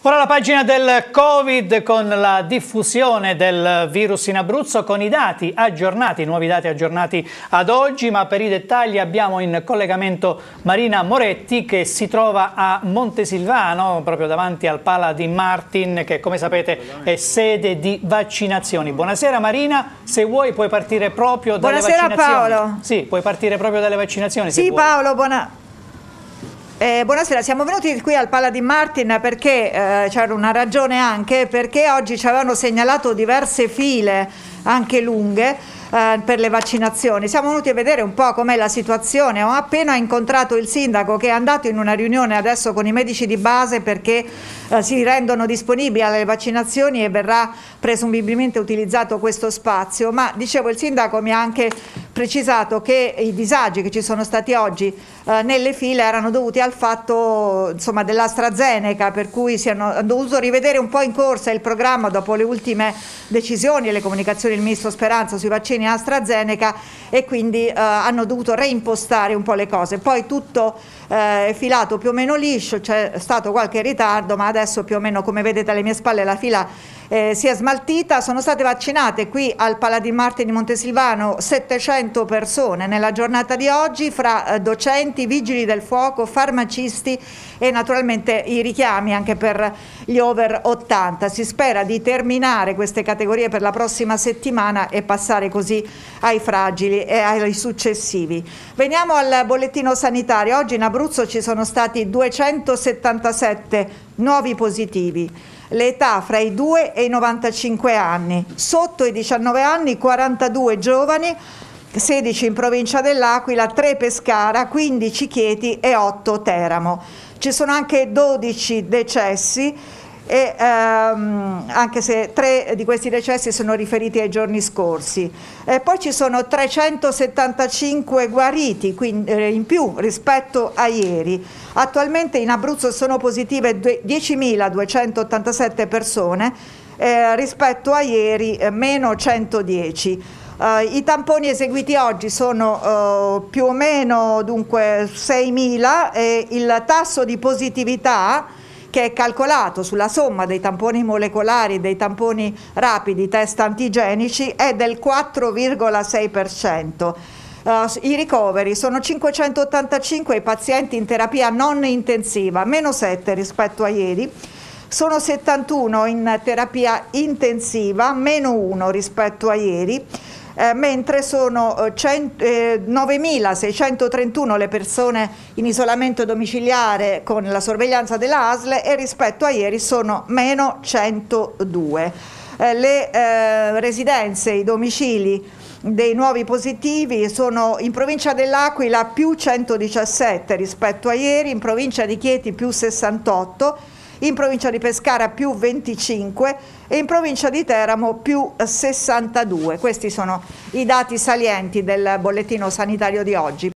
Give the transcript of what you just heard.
Ora la pagina del Covid con la diffusione del virus in Abruzzo, con i dati aggiornati, nuovi dati aggiornati ad oggi, ma per i dettagli abbiamo in collegamento Marina Moretti che si trova a Montesilvano, proprio davanti al Pala di Martin, che come sapete è sede di vaccinazioni. Buonasera Marina, se vuoi puoi partire proprio dalle vaccinazioni. Buonasera Paolo. Sì, puoi partire proprio dalle vaccinazioni. Sì Paolo, buonasera, siamo venuti qui al Pala di Martin perché c'era una ragione, anche perché oggi ci avevano segnalato diverse file, anche lunghe, per le vaccinazioni. Siamo venuti a vedere un po' com'è la situazione. Ho appena incontrato il sindaco che è andato in una riunione adesso con i medici di base perché si rendono disponibili alle vaccinazioni e verrà presumibilmente utilizzato questo spazio, ma dicevo il sindaco mi ha anche precisato che i disagi che ci sono stati oggi nelle file erano dovuti al fatto dell'AstraZeneca, per cui hanno dovuto rivedere un po' in corsa il programma dopo le ultime decisioni e le comunicazioni del ministro Speranza sui vaccini AstraZeneca, e quindi hanno dovuto reimpostare un po' le cose. Poi tutto è filato più o meno liscio, c'è stato qualche ritardo, ma adesso più o meno, come vedete alle mie spalle, la fila si è smaltita. Sono state vaccinate qui al Pala di Martin di Montesilvano 700 persone nella giornata di oggi, fra docenti, vigili del fuoco, farmacisti e naturalmente i richiami anche per gli over 80. Si spera di terminare queste categorie per la prossima settimana e passare così ai fragili e ai successivi. Veniamo al bollettino sanitario. Oggi in Abruzzo ci sono stati 277 nuovi positivi. L'età fra i 2 e i 95 anni, sotto i 19 anni 42 giovani, 16 in provincia dell'Aquila, 3 Pescara, 15 Chieti e 8 Teramo. Ci sono anche 12 decessi, e anche se 3 di questi decessi sono riferiti ai giorni scorsi. Poi ci sono 375 guariti, quindi in più rispetto a ieri. Attualmente in Abruzzo sono positive 10.287 persone, rispetto a ieri meno 110. I tamponi eseguiti oggi sono più o meno dunque 6.000 e il tasso di positività, che è calcolato sulla somma dei tamponi molecolari e dei tamponi rapidi, test antigenici, è del 4,6%. I ricoveri sono 585 i pazienti in terapia non intensiva, meno 7 rispetto a ieri. Sono 71 in terapia intensiva, meno 1 rispetto a ieri. Mentre sono 9.631 le persone in isolamento domiciliare con la sorveglianza della ASL, e rispetto a ieri sono meno 102. Le residenze, i domicili dei nuovi positivi sono in provincia dell'Aquila più 117 rispetto a ieri, in provincia di Chieti più 68, in provincia di Pescara più 25 e in provincia di Teramo più 62. Questi sono i dati salienti del bollettino sanitario di oggi.